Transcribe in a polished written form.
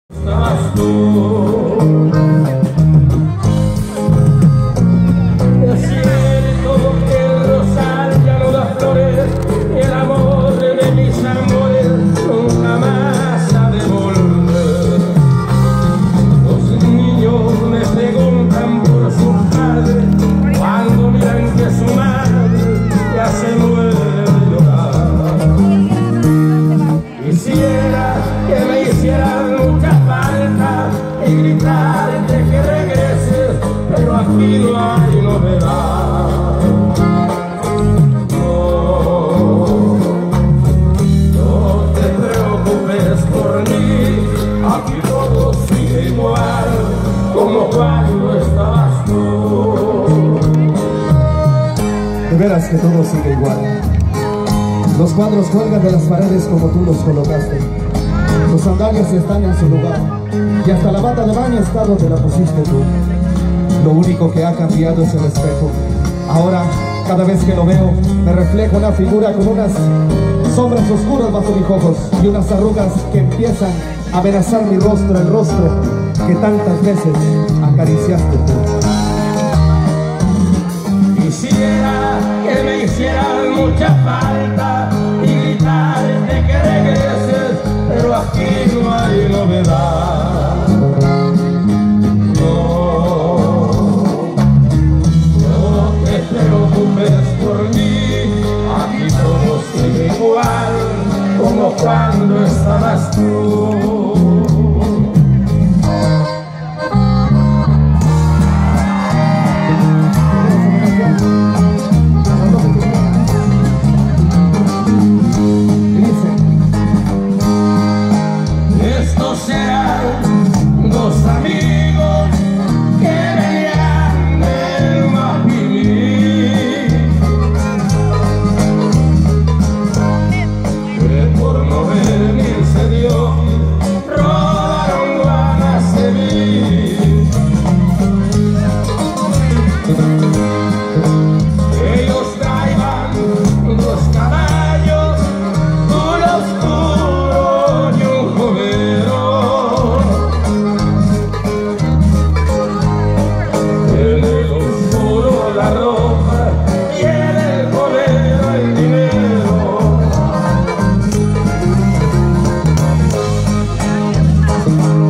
Estabas tú. Es cierto que el rosal ya no da flores, y el amor de mis amores nunca más ha de volver. Los niños me preguntan por su padre cuando miran que su madre ya se muere de llorar. Quisiera que me hicieran mucha falta y gritarte que regreses, pero aquí no hay novedad. No te preocupes por mí, aquí todo sigue igual como cuando estabas tú. De veras que todo sigue igual. Los cuadros cuelgan de las paredes como tú los colocaste. Tus sandalias están en su lugar, y hasta la bata de baño está donde la pusiste tú. Lo único que ha cambiado es el espejo. Ahora, cada vez que lo veo, me refleja una figura con unas sombras oscuras bajo mis ojos y unas arrugas que empiezan a amenazar mi rostro, el rostro que tantas veces acariciaste tú. Quisiera que me hicieran mucha falta y gritarte que regreses, pero aquí no hay novedad. No te preocupes por mí, aquí todo sigue igual como cuando estabas tú. Estos serán dos amigos que venían del Mapimí, que por no venirse Dios robaron Guanaceví. Ellos traían dos caballos, un oscuro y un jovero. En el oscuro la ropa y en el jovero el dinero.